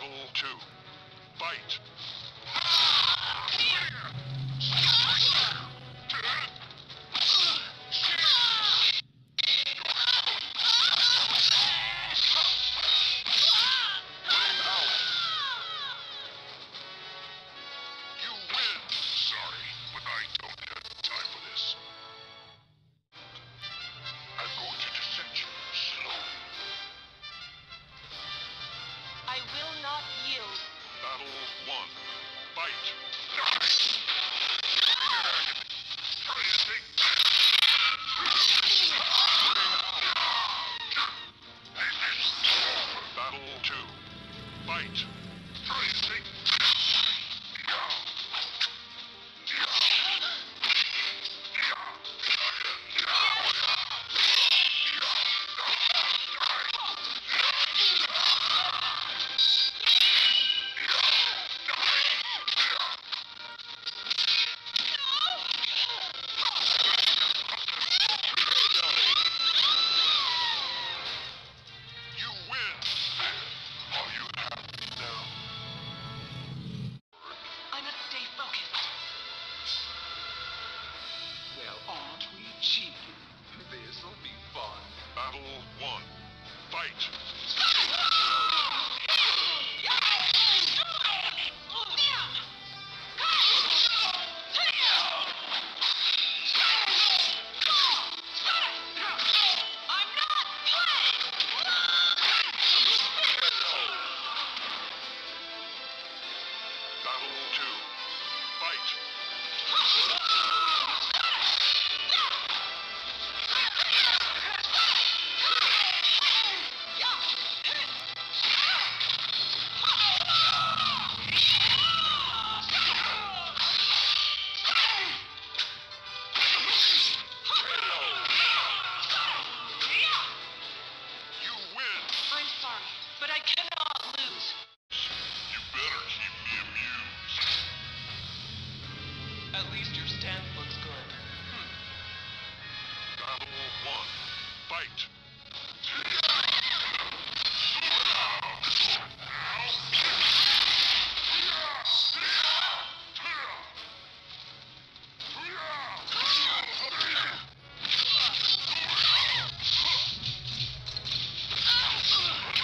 Battle 2. Fight! You win! Sorry, but I don't have time for this. I'm going to dissect you slowly. I will not yield. Battle 1. Fight! Battle 2. Fight! You win! Are you happy now? I must stay focused. Well, aren't we cheeky? This'll be fun. Battle 1. Fight! Battle 2. Fight! You win! I'm sorry, but I cannot lose. You better keep me amused. At least your stance looks good. Battle 1. Fight!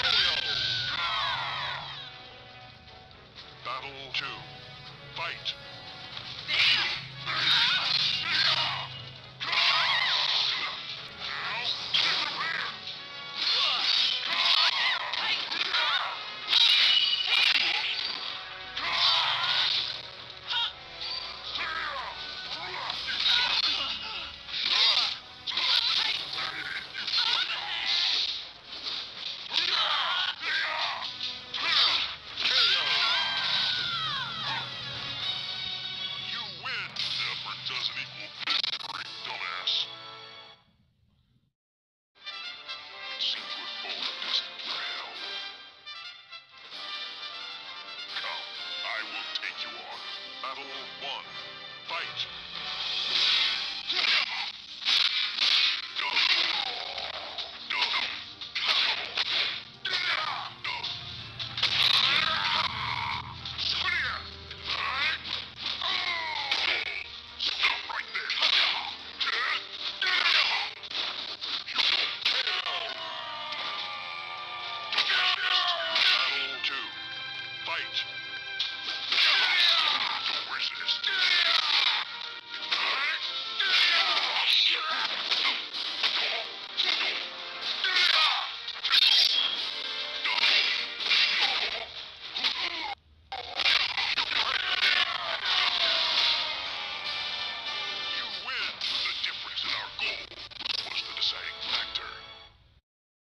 Battle 2. Fight!